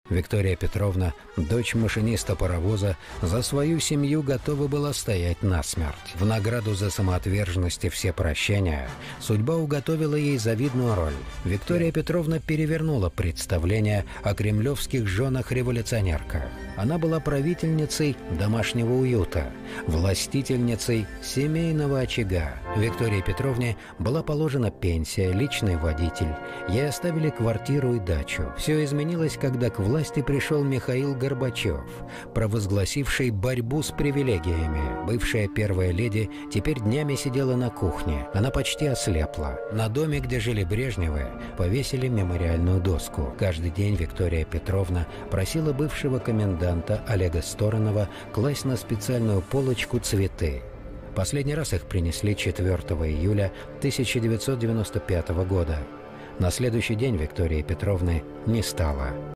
Виктория Петровна, дочь машиниста паровоза, за свою семью готова была стоять насмерть. В награду за самоотверженность и всепрощение судьба уготовила ей завидную роль. Виктория Петровна перевернула представление о кремлевских женах-революционерках. Она была правительницей домашнего уюта, властительницей семейного очага. Виктории Петровне была положена пенсия, личный водитель. Ей оставили квартиру и дачу. Все изменилось, когда к власти пришел Михаил Горбачев, провозгласивший борьбу с привилегиями. Бывшая первая леди теперь днями сидела на кухне. Она почти ослепла. На доме, где жили Брежневы, повесили мемориальную доску. Каждый день Виктория Петровна просила бывшего коменданта Олега Сторонова класть на специальную полочку цветы. Последний раз их принесли 4 июля 1995 года. На следующий день Виктории Петровны не стало.